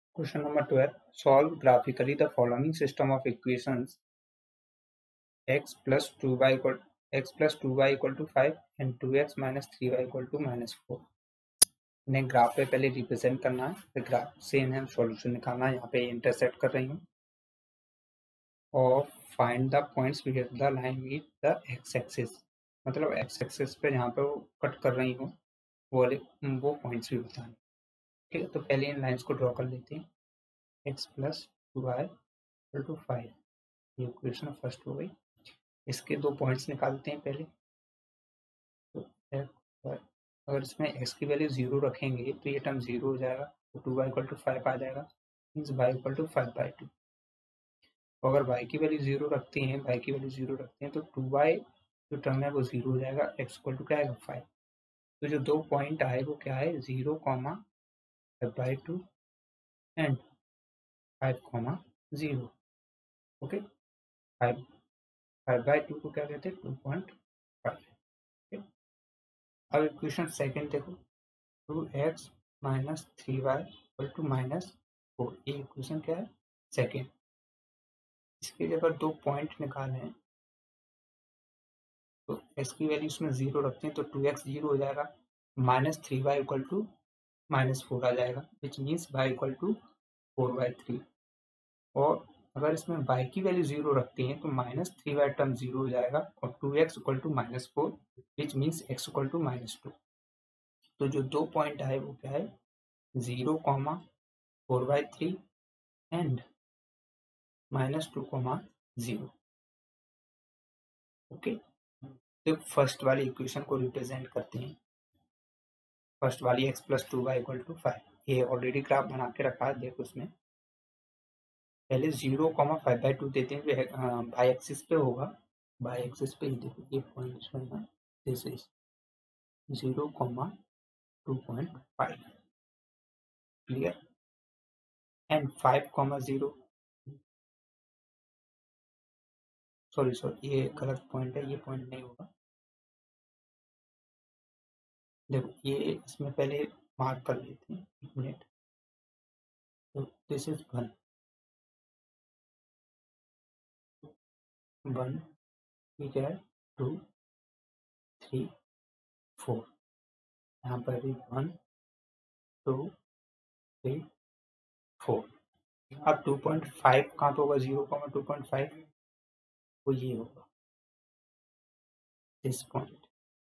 Question number 12. Solve graphically the following system of equations: x plus 2y equal to 5 and 2x minus 3y equal to minus 4. इन्हें graph पे पहले represent करना है, फिर graph से इन्हें सॉल्यूशन निकालना है. यहाँ पे इंटरसेक्ट कर रही हूँ और find the points with the line with the x axis. मतलब एक्स एक्सिस पे जहाँ पे वो कट कर रही हूँ वो पॉइंट्स भी बताना. ठीक है, तो पहले इन लाइन्स को ड्रॉ कर लेते हैं. x plus 2y equal to 5, ये इक्वेशन फर्स्ट हो गई. इसके दो पॉइंट्स निकालते हैं पहले. तो अगर इसमें x की वैल्यू 0 रखेंगे तो ये टर्म 0 हो जाएगा, तो 2y इक्वल टू 5 आ जाएगा, मीन्स y इक्वल टू 5/2. अगर y की वैल्यू 0 रखते हैं तो 2y जो टर्म है वो 0 हो जाएगा, x इक्वल टू क्या आएगा 5. तो जो दो पॉइंट आए वो क्या है 0, 5/2 एंड 5, 0. ओके, 5/2 को क्या कहते हैं 2.5. अब इक्वेशन सेकंड देखो, 2x minus 3y equal to minus 4. ये इक्वेशन क्या है सेकंड. इसके लिए अगर दो पॉइंट निकाले हैं तो x की वैल्यू इसमें 0 रखते हैं तो 2x 0 हो जाएगा, minus 3y equal to minus 4 आ जाएगा, which means y equal to 4/3. और अगर इसमें y की वैल्यू 0 रखते हैं तो माइनस 3y टर्म 0 हो जाएगा और 2x equal to minus 4, which means x equal to minus 2. तो जो दो पॉइंट आए वो क्या है 0, 4/3 एंड माइनस 2, 0. ओके, तो फर्स्ट वाली इक्वेशन को रिप्रेजेंट करते हैं. फर्स्ट वाली x plus 2y equal to 5, ये ऑलरेडी ग्राफ बना के रखा है. देखो उसमें पहले 0, 5/2 देते हैं, बाई एक्सिस पे होगा. बाई एक्सिस पे ही देखो ये पॉइंट है, this is 0, 2.5. Clear. And 5, 0. Sorry, ये गलत पॉइंट है, ये पॉइंट नहीं होगा. देखो ये इसमें पहले मार्क कर लेते हैं, 1 मिनट. तो दिस इज 1, ठीक है, 2, 3, 4. यहाँ पर भी 1, 2, 3, 4. अब 2.5 कहाँ पे होगा 0, 2.5, तो ये होगा दिस पॉइंट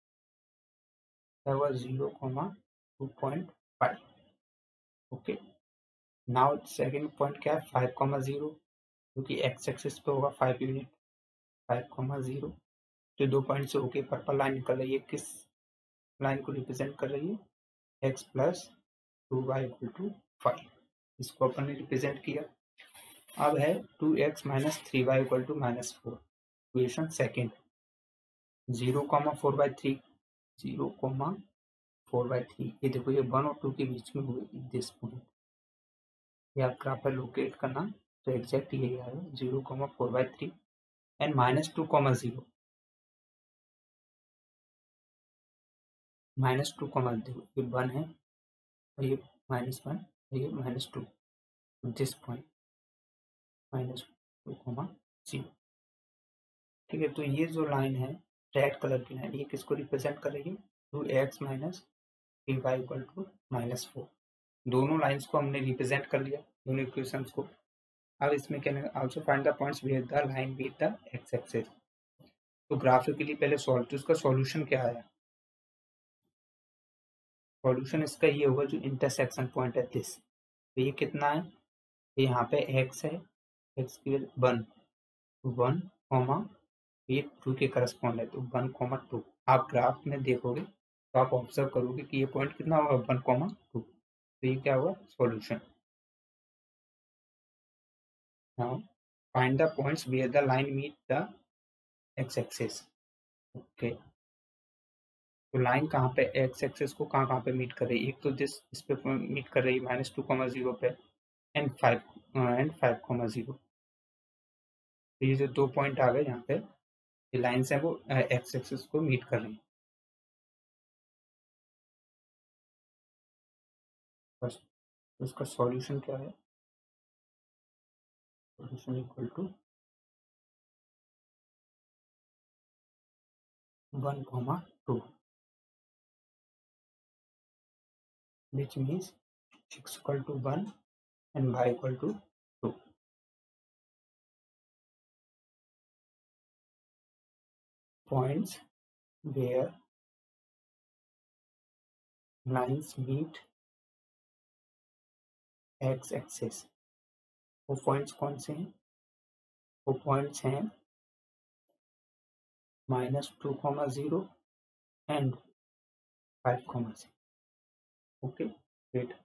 होगा 0, 2.5. ओके, नाउ सेकेंड पॉइंट क्या है 5, 0, क्योंकि एक्स एक्सिस पे होगा 5 यूनिट. 5, 0. तो दो पॉइंट से ओके पर्पल लाइन निकल रही है, किस लाइन को रिप्रेजेंट कर रही है x plus 2y equal to 5. इसको अपन ने रिप्रेजेंट किया. अब है 2x minus 3y equal to minus 4. Equation second 0, 4/3, 0, 4/3. ये देखो ये 1 और 2 के बीच में हुए दिस पॉइंट. ये आप ग्राफ पर लोकेट करना तो एग्जैक्ट यही आएगा 0, 4/3 एंड माइनस 2, 0. माइनस 2, देखो ये 1 है और ये -1, ये -2. This point -2, 0. ठीक है, तो ये जो लाइन है रेड कलर की लाइन, ये किसको रिप्रेजेंट कर रही है 2x minus 3y equal to minus 4. दोनों लाइंस को हमने रिप्रेजेंट कर लिया, दोनों इक्वेशंस को. अब इसमें क्या है also find the points with the line with the x axis. तो ग्राफिकली पहले सॉल्व, तो इसका सॉल्यूशन क्या आया. सॉल्यूशन इसका ये होगा जो इंटरसेक्शन पॉइंट है दिस. तो ये कितना है, यहाँ पे x है, x की वैल्यू 1, ये 2 के करस्पॉन्ड है, तो 1, 2. आप ग्राफ में देखोगे तो आप ऑब्जर्व करोगे कि ये पॉइंट कितना होगा 1, 2. तो ये क्या हुआ solution. Now find the points where the line meet the x axis. Okay, तो लाइन कहाँ पे एक्स एक्सिस को कहाँ पे मीट कर रही है. एक तो इस पे मीट कर रही है -2, 0 पे एंड 5, 0. तो ये जो दो पॉइंट आ गए यहाँ पे, ये लाइन्स हैं वो एक्स एक्सिस को मीट कर रही हैं. फर्स्ट, तो इसका सॉल्यूशन क्या है solution equal to 1, 2, which means x equal to 1 and y equal to 2. Points where lines meet x axis, वो पॉइंट्स कौन से हैं? वो पॉइंट्स हैं -2, 0 and 5, 0. Okay, great.